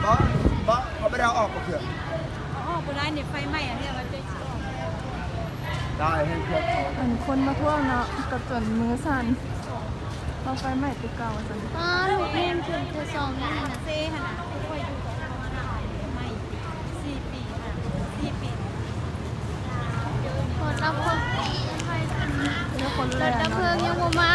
อ๋อเพราะเขาไม่ได้เอาออกกับเขื่อนอ๋อบุได้เนี่ยไฟไหม้อันนี้เราจะได้ให้เพื่อนเขาอันคนมาทั่วเนาะกระจนมือสั่นเราไฟใหม่ตัวเก่าสั่นลูกเล่นคุณจะซองนี่นะเซ่ขนาดค่อยดูไม่4 ปีค่ะ4 ปีคนรับคนแล้วคนแรกดับเพลิงยังบ่มา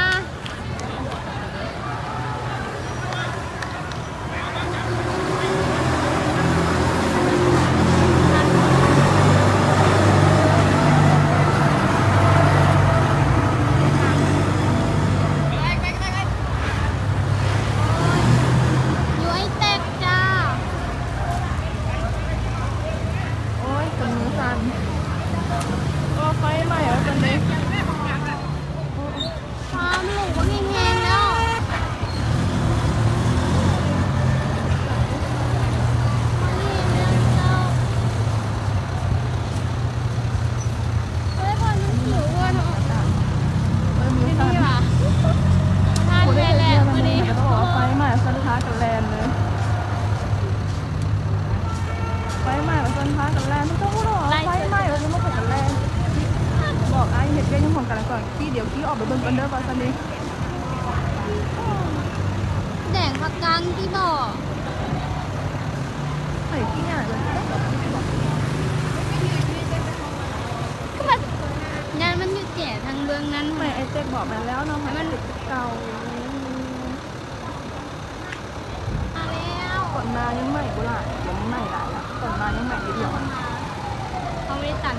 เดี๋ยวกี้ออกไปเบิ่งกันเด้อก่อนสันนี้แดงผักกังที่บอกไอ้กี้เนี่ยก็แบบงานมันอยู่แก่ทางเบื้องนั้นไม่ไอเจ๊บอกมาแล้วเนาะมันเก่ามาแล้วก่อนมายังใหม่กูล่ะเดี๋ยวนี้ใหม่หลายละก่อนมายังใหม่นิดเดียวเขาไม่ได้ตัด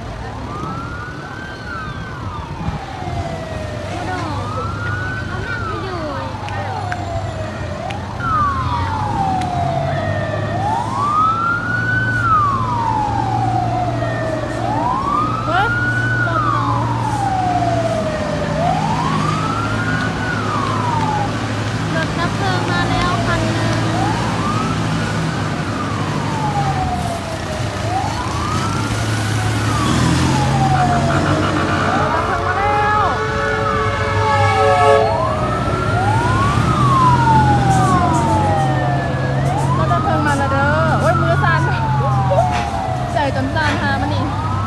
จนซานหามันนี่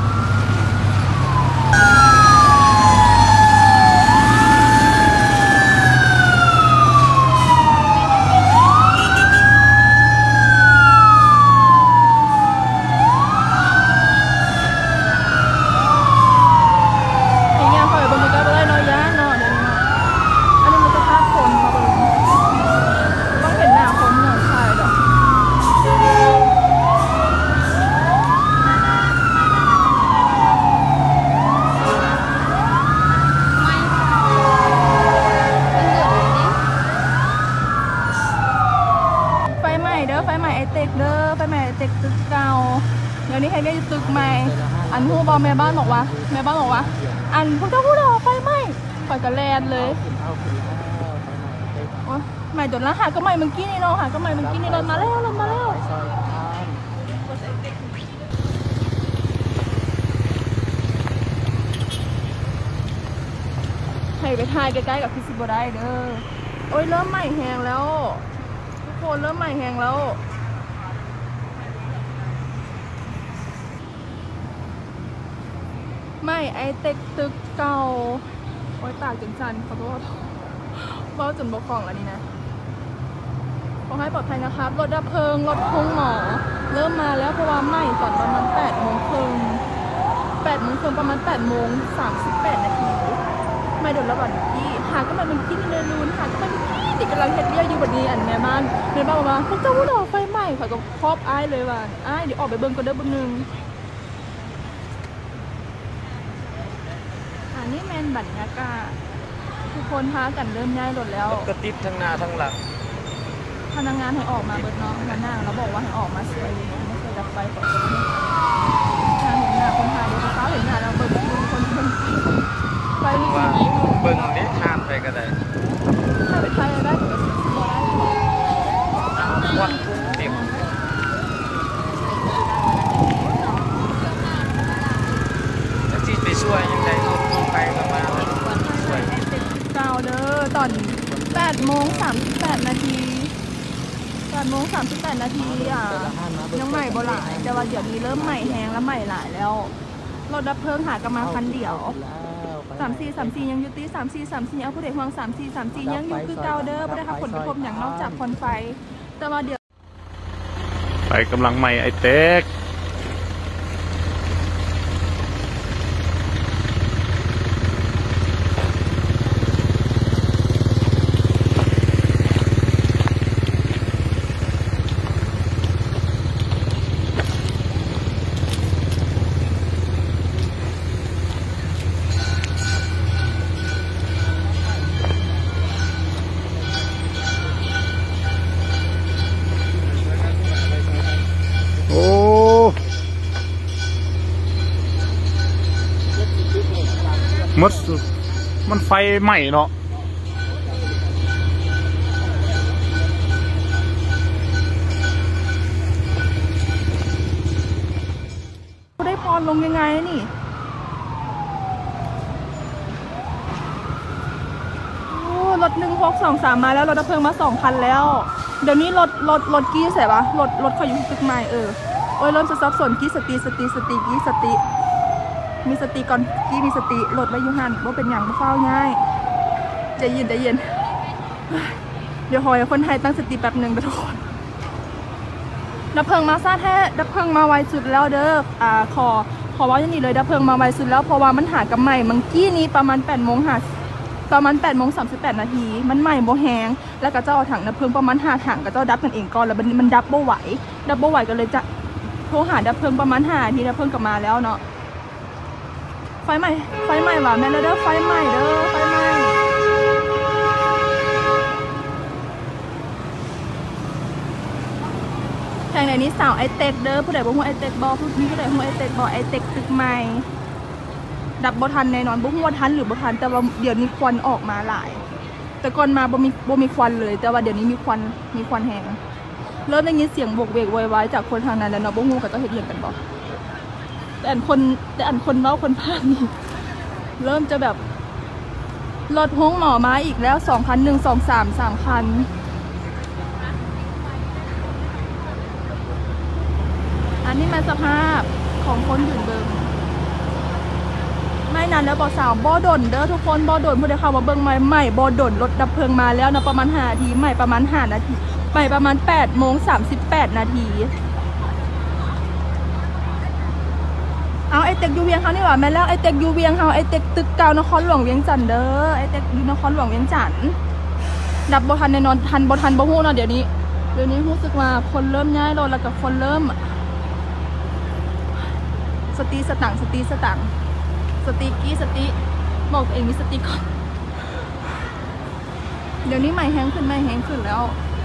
ตึกเก่าเดี๋ยวนี้ให้ได้ตึกใหม่อันผู้บอแม่บ้านบอกว่าอันพวกเจ้าผู้ดอกไฟไหม้ปล่อยกระแลนเลยใหม่จนละหาก็ใหม่เมื่อกี้นี่เนาะหาก็ใหม่เมื่อกี้นี่รถมาแล้วให้ไปถ่ายใกล้ๆกับพิซิโบได้เด้อโอ้ยเริ่มใหม่แหงแล้วทุกคนเริ่มใหม่แหงแล้วไม่ไอเต็กตึกเก่าโอ้ยตากจนชันขอโทษว่าจนบกคล่องแล้วนี่นะขอให้ปลอดภัยนะครับรถดับเพลิงรถพุ่งหมอเริ่มมาแล้วเพราะว่าไหม้ตอนประมาณ8 โมงครึ่งประมาณ8:38 นาทีไม่โดนระบาดที่หาก็มันกินเลยรุนหาก็มันติดกำลังเฮ็ดเรียอยู่บนนี้อันแม่บ้านบอกว่าพวกเจ้าผู้ดอกไฟไหม้ข่อยก็ครอบอ้ายเลยว่าอ้ายเดี๋ยวออกไปเบิ่งกันเด้อบึงนึงนี่แมนบรรยากาศทุกคนพากันเริ่มย้ายรถแล้วก็ติดทั้งหน้าทั้งหลังพนักงานให้ออกมาเบิดน้องมาหน้าเราบอกว่าให้ออกมาสวยไม่เคยดับไฟก่อนทางเห็นหน้าคนไทยเดี๋ยวเขาเห็นหน้าเราเบิดคนไฟนี่เบิ่งนี้ข้ามไปก็ได้ถ้าไปไทยได้ก็วัดเต็มที่ไปช่วยยังไงไปมาช่วยเก้าเด้อตอน8:38 นาทีไฟ 8:38 นาทีอ่ะยังใหม่บ่หลายแต่ว่าเดี๋ยวนี้เริ่มใหม่แฮงแล้วใหม่หลายแล้วรถดับเพลิงหากำมาคันเดียว34ยังอยู่ตี34เอาผู้ใดห่วง34ยังอยู่คือเก่าเด้อบ่ได้รับผลกระทบอย่างนอกจากควันไฟแต่ว่าเดี๋ยวไปกำลังใหม่ไอเต็กโอ้มันไฟใหม่เนาะได้พรลงยังไงนี่รถ1623มาแล้วรถดับเพลิงมา2 คันแล้วเดี๋ยวนี้รถกี้ใส่ปะรถเขาอยู่ตึกใหม่โอ้ยเริ่มจะซับซ้อนกี้สติกี้สติมีสติก่อนกี้มีสติรถไว้อยู่หันว่าเป็นอย่างเฝ้าง่ายใจเย็นเดี๋ยวหอยคนไทยตั้งสติแป๊บหนึ่งทุกคนดับเพลิงมาซาแท้ดับเพลิงมาไวสุดแล้วเด้อขอว่าอย่างนี้เลยดับเพลิงมาไวสุดแล้วเพราะว่ามันหากับใหม่มังกี้นี้ประมาณ8:38 นาทีมันใหม่โบแหงแล้วก็เจ้าเอาถังดับเพลิงประมาณ5 ถังก็เจ้าดับกันเองก่อนแล้วมันดับโบไหวก็เลยจะโทรหาดับเพลิงประมาณ5 นาทีดับเพลิงกลับมาแล้วเนาะไฟใหม่ว่ะแม่เด้อไฟใหม่แข่งในนี้สาวไอเต็กเด้อผู้ใดบอกว่าไอเต็กบอผู้ใดว่าไอเต็กบอไอเต็กตึกใหม่ดับบ่ทันแน่นอนบ่ฮู้ว่าทันหรือบ่ทันแต่ว่าเดี๋ยวนี้ควันออกมาหลายแต่ก่อนมาบ่มีควันเลยแต่ว่าเดี๋ยวนี้มีควันแห้งเริ่มได้ยินเสียงโบกเวกโวยวายจากคนทางนั้นแล้วเนาะบ่ฮู้ก็ต้องเฮ็ดเรื่องกันบ่แต่อันคนเว้าคนพากนี่เริ่มจะแบบรถห้องหมอมาอีกแล้ว2 คัน1 2 3 3 คันอันนี้มันสภาพของคนยืนเบิ่งไม่นานแล้วบ่สาวบ่ดนเด้อทุกคนบ่ดนผู้ใดเข้ามาเบิ่งใหม่บ่ดนรถดับเพลิงมาแล้วนะประมาณ5 นาทีใหม่ประมาณ5 นาทีใหม่ประมาณ8:38 นาทีเอาไอเต็กยูเวียงเขานี่หว่าแม่แล้วไอเต็กยูเวียงเขาไอเต็กตึกเก่านครหลวงเวียงจันทร์เด้อไอเต็กยูนครหลวงเวียงจันทร์ดับบ่ทันแน่นอนทันบ่ฮู้เนาะเดี๋ยวนี้รู้สึกว่าคนเริ่มย้ายรถแล้วก็คนเริ่มสติสตังบอกตัวเองมีสติก่อนเดี๋ยวนี้ใหม่แห้งขึ้นแล้ว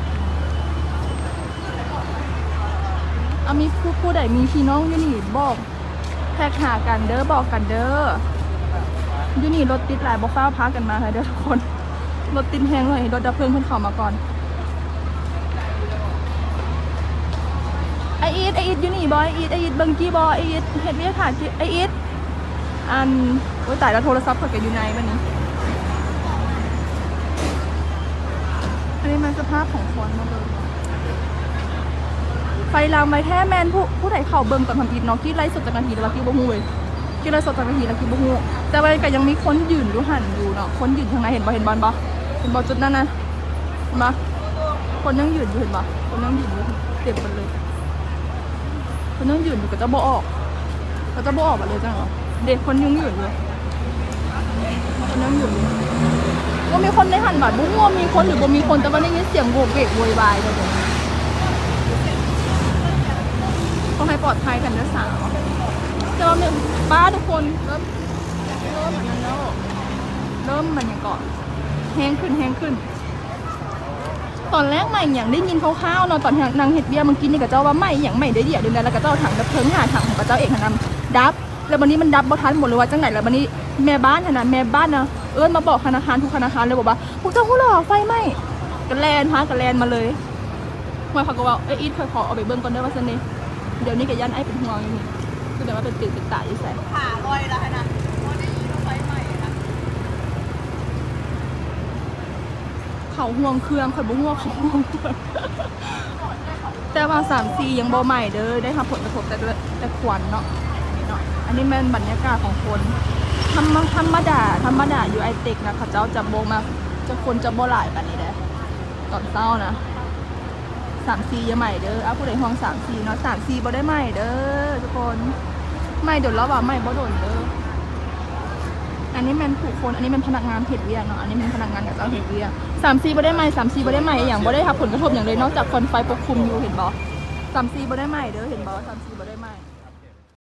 เอามีผู้ใดมีพี่น้องอยู่นี่บอกแท็กหากันเด้อบอกกันเด้ออยู่นี่รถติดหลายบอกฟ้าพากันมาค่ะเด้อทุกคนรถติดแห้งเลยรถดับเพลิงเพิ่นเข้ามาก่อนไออีทอยู่นี่บอยไออีทเบิ่งกี้บอยไออีทเฮ็ดวิทยาศาสตร์ไออีทโอ้ยตายแล้วโทรศัพท์เปิดกันอยู่ในมันนี้อันนี้มันสภาพของควันมาเลยไฟลามไว้แท้แมนผู้ใดเข่าเบิ่งก่อนทำอีทเนาะกี้ไล่สดจากนาทีแล้วกี้บ่ฮู้เลยกี้ไล่สดจากนาทีแล้วกี้บ่ฮู้แต่ว่าก็ยังมีคนยืนอยู่หันอยู่เนาะคนยืนทางไหนเห็นบอลจุดนั้นนะเห็นปะคนยังยืนอยู่เห็นปะคนยังยืนอยู่เต็มไปเลยคนยังยืนอยู่ก็จะบ่ออกมาเลยจังเหรอเด็กคนยังยืนเลยว่ามีคนในหันบาดบุ้งว่ามีคนหรือบ่มีคนแต่ว่าได้ยินเสียงโวกเวกโวยวายเลยต้องให้ปลอดภัยกันนะสาวแต่ว่าป้าทุกคนเริ่มมันนั้นแล้วเริ่มมันยังก่อนแห้งขึ้นตอนแรกใหม่อย่างได้ยินคร่าวๆเนาะตอนนางเห็ดเบี้ยมันกินนี่กับเจ้าว่าใหม่อย่างใหม่ได้เดียวเดือนแล้วก็เจ้าถังดับเพลิงถังของกับเจ้าเอกนำดับแล้ววันนี้มันดับบ่ทันหมดเลยว่าจังไหนแล้ววันนี้แม่บ้านนะมาบอกธนาคารทุกธนาคารเลยบอกว่าพวกเจ้าหัวหล่อไฟไหม้กันแลนมาเลยเมื่อเขาก็ว่าอีทเคยขอเอาไปเบิ้งก่อนได้ว่าเสน่ห์เดี๋ยวนี้กับยันไอ้เป็นห่วงอย่างนี้คือแต่ว่าเป็นตื่นตาอยู่ใส่ขาลอยแล้วนะว่าได้ยินไฟไหม้นะเขาห่วงเครื่องเขาบ่ห่วงเขาห่วงเครื่องแต่ว่า3-4ยังบ่ใหม่เด้อได้รับผลกระทบแต่ควันเนาะนี่เนาะอันนี้มันบรรยากาศของคนธรรมดาอยู่ไอเต็กนะเขาเจ้าจะโบมาจะคนจะบ่หลายแบบนี้เด้อตอนเช้านะ3-4ยังใหม่เด้อผู้ใดห้อง3-4เนาะ3-4บ่ได้ใหม่เด้อทุกคนใหม่โดนแล้วว่าใหม่บ่โดนเด้ออันนี้มันผู้คนอันนี้มันพนักงานเฮ็ดเวียกเนาะอันนี้มันพนักงานกับเจ้าเฮ็ดเวียก3-4บ่ได้ใหม่3-4บ่ได้ใหม่อย่างบ่ได้รับผลกระทบอย่างเลยนอกจากควันไฟปกคลุมอยู่เห็นบ่3-4บ่ได้ใหม่เด้อเห็นบ่3-4บ่ได้ใหม่